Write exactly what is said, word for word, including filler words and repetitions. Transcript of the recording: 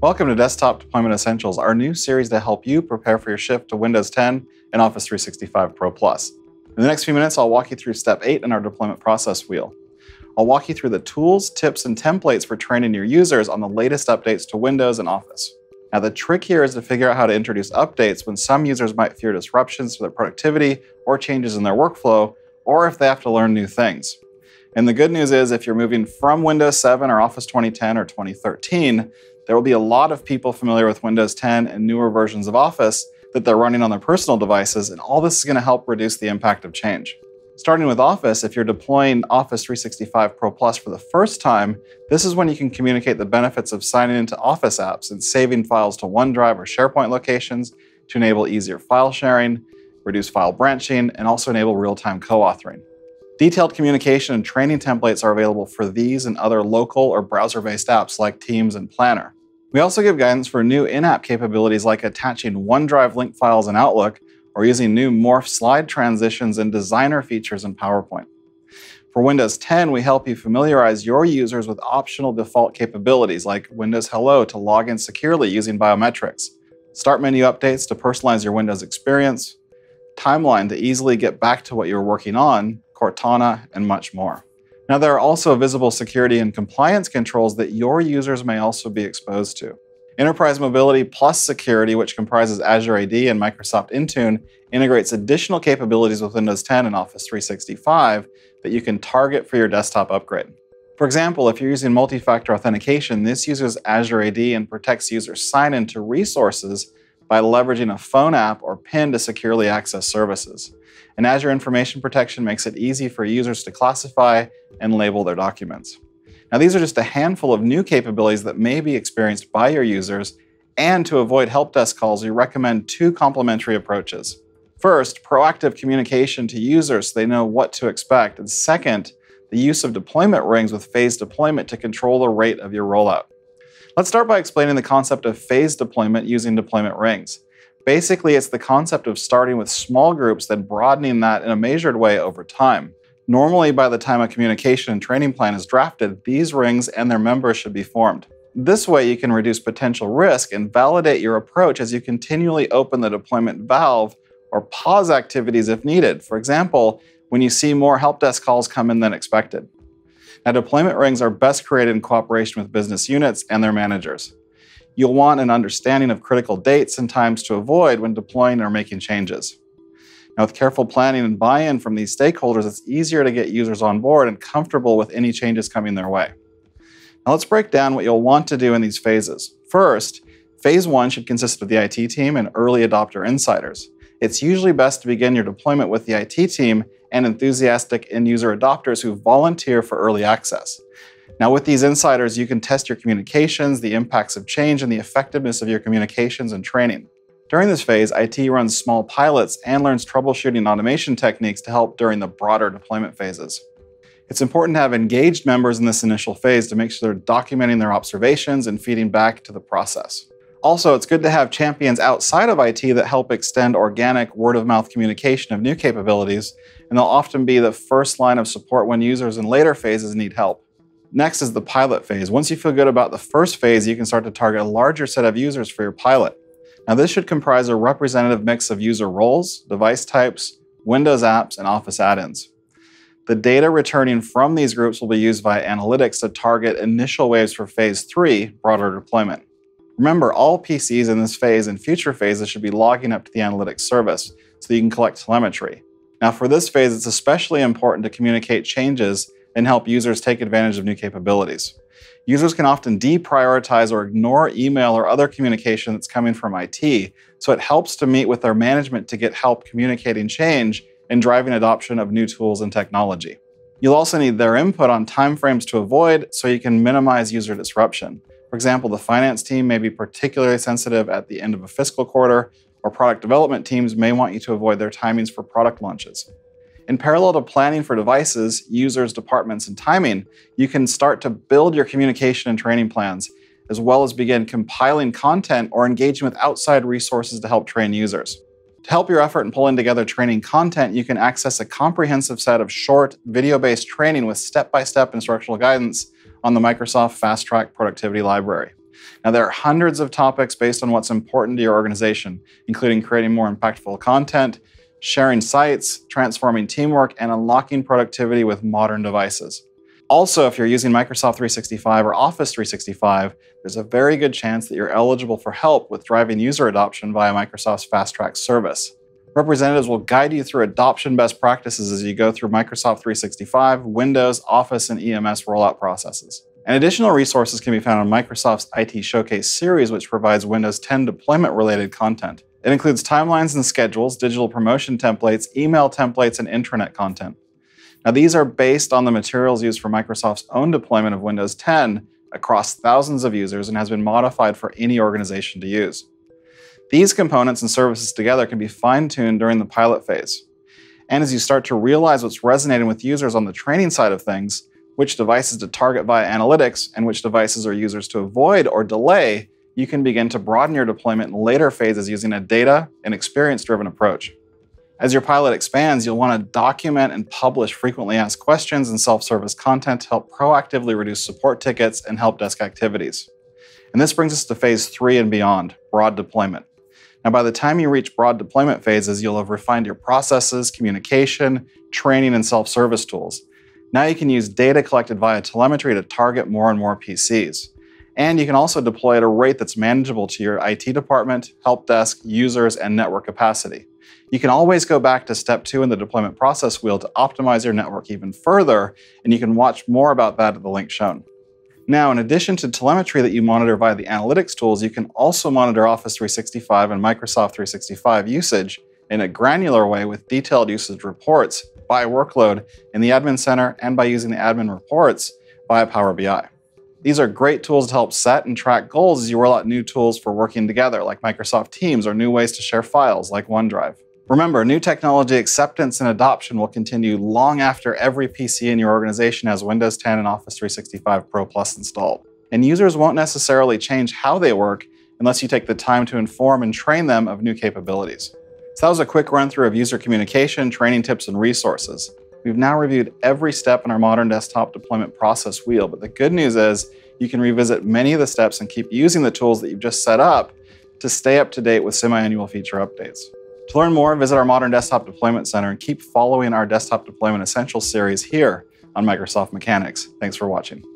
Welcome to Desktop Deployment Essentials, our new series to help you prepare for your shift to Windows ten and Office three sixty-five Pro Plus. In the next few minutes, I'll walk you through step eight in our deployment process wheel. I'll walk you through the tools, tips, and templates for training your users on the latest updates to Windows and Office. Now, the trick here is to figure out how to introduce updates when some users might fear disruptions to their productivity or changes in their workflow, or if they have to learn new things. And the good news is, if you're moving from Windows seven or Office twenty ten or twenty thirteen, there will be a lot of people familiar with Windows ten and newer versions of Office that they're running on their personal devices, and all this is going to help reduce the impact of change. Starting with Office, if you're deploying Office three sixty-five Pro Plus for the first time, this is when you can communicate the benefits of signing into Office apps and saving files to OneDrive or SharePoint locations to enable easier file sharing, reduce file branching, and also enable real-time co-authoring. Detailed communication and training templates are available for these and other local or browser-based apps like Teams and Planner. We also give guidance for new in-app capabilities like attaching OneDrive link files in Outlook or using new morph slide transitions and designer features in PowerPoint. For Windows ten, we help you familiarize your users with optional default capabilities like Windows Hello to log in securely using biometrics, start menu updates to personalize your Windows experience, Timeline to easily get back to what you're working on, Cortana, and much more. Now, there are also visible security and compliance controls that your users may also be exposed to. Enterprise Mobility plus Security, which comprises Azure A D and Microsoft Intune, integrates additional capabilities with Windows ten and Office three sixty-five that you can target for your desktop upgrade. For example, if you're using multi-factor authentication, this uses Azure A D and protects users' sign-in to resources by leveraging a phone app or PIN to securely access services. And Azure Information Protection makes it easy for users to classify and label their documents. Now, these are just a handful of new capabilities that may be experienced by your users, and to avoid help desk calls, we recommend two complementary approaches. First, proactive communication to users so they know what to expect, and second, the use of deployment rings with phased deployment to control the rate of your rollout. Let's start by explaining the concept of phased deployment using deployment rings. Basically, it's the concept of starting with small groups, then broadening that in a measured way over time. Normally, by the time a communication and training plan is drafted, these rings and their members should be formed. This way, you can reduce potential risk and validate your approach as you continually open the deployment valve or pause activities if needed. For example, when you see more help desk calls come in than expected. Now, deployment rings are best created in cooperation with business units and their managers. You'll want an understanding of critical dates and times to avoid when deploying or making changes. Now, with careful planning and buy-in from these stakeholders, it's easier to get users on board and comfortable with any changes coming their way. Now, let's break down what you'll want to do in these phases. First, phase one should consist of the I T team and early adopter insiders. It's usually best to begin your deployment with the I T team and enthusiastic end-user adopters who volunteer for early access. Now, with these insiders, you can test your communications, the impacts of change, and the effectiveness of your communications and training. During this phase, I T runs small pilots and learns troubleshooting and automation techniques to help during the broader deployment phases. It's important to have engaged members in this initial phase to make sure they're documenting their observations and feeding back to the process. Also, it's good to have champions outside of I T that help extend organic word-of-mouth communication of new capabilities, and they'll often be the first line of support when users in later phases need help. Next is the pilot phase. Once you feel good about the first phase, you can start to target a larger set of users for your pilot. Now, this should comprise a representative mix of user roles, device types, Windows apps, and Office add-ins. The data returning from these groups will be used via analytics to target initial waves for phase three, broader deployment. Remember, all P Cs in this phase and future phases should be logging up to the analytics service so you can collect telemetry. Now, for this phase, it's especially important to communicate changes and help users take advantage of new capabilities. Users can often deprioritize or ignore email or other communication that's coming from I T, so it helps to meet with their management to get help communicating change and driving adoption of new tools and technology. You'll also need their input on timeframes to avoid so you can minimize user disruption. For example, the finance team may be particularly sensitive at the end of a fiscal quarter, or product development teams may want you to avoid their timings for product launches. In parallel to planning for devices, users, departments, and timing, you can start to build your communication and training plans, as well as begin compiling content or engaging with outside resources to help train users. To help your effort in pulling together training content, you can access a comprehensive set of short, video-based training with step-by-step instructional guidance on the Microsoft FastTrack productivity library. Now, there are hundreds of topics based on what's important to your organization, including creating more impactful content, sharing sites, transforming teamwork, and unlocking productivity with modern devices. Also, if you're using Microsoft three sixty-five or Office three sixty-five, there's a very good chance that you're eligible for help with driving user adoption via Microsoft's FastTrack service. Representatives will guide you through adoption best practices as you go through Microsoft three sixty-five, Windows, Office, and E M S rollout processes. And additional resources can be found on Microsoft's I T Showcase series, which provides Windows ten deployment-related content. It includes timelines and schedules, digital promotion templates, email templates, and intranet content. Now, these are based on the materials used for Microsoft's own deployment of Windows ten across thousands of users and has been modified for any organization to use. These components and services together can be fine-tuned during the pilot phase. And as you start to realize what's resonating with users on the training side of things, which devices to target via analytics and which devices are users to avoid or delay, you can begin to broaden your deployment in later phases using a data and experience-driven approach. As your pilot expands, you'll want to document and publish frequently asked questions and self-service content to help proactively reduce support tickets and help desk activities. And this brings us to phase three and beyond, broad deployment. Now, by the time you reach broad deployment phases, you'll have refined your processes, communication, training, and self-service tools. Now you can use data collected via telemetry to target more and more P Cs. And you can also deploy at a rate that's manageable to your I T department, help desk, users, and network capacity. You can always go back to step two in the deployment process wheel to optimize your network even further, and you can watch more about that at the link shown. Now, in addition to telemetry that you monitor via the analytics tools, you can also monitor Office three sixty-five and Microsoft three sixty-five usage in a granular way with detailed usage reports by workload in the Admin Center and by using the admin reports via Power B I. These are great tools to help set and track goals as you roll out new tools for working together, like Microsoft Teams, or new ways to share files, like OneDrive. Remember, new technology acceptance and adoption will continue long after every P C in your organization has Windows ten and Office three sixty-five ProPlus installed. And users won't necessarily change how they work unless you take the time to inform and train them of new capabilities. So that was a quick run through of user communication, training tips, and resources. We've now reviewed every step in our modern desktop deployment process wheel, but the good news is you can revisit many of the steps and keep using the tools that you've just set up to stay up to date with semi-annual feature updates. To learn more, visit our Modern Desktop Deployment Center and keep following our Desktop Deployment Essentials series here on Microsoft Mechanics. Thanks for watching.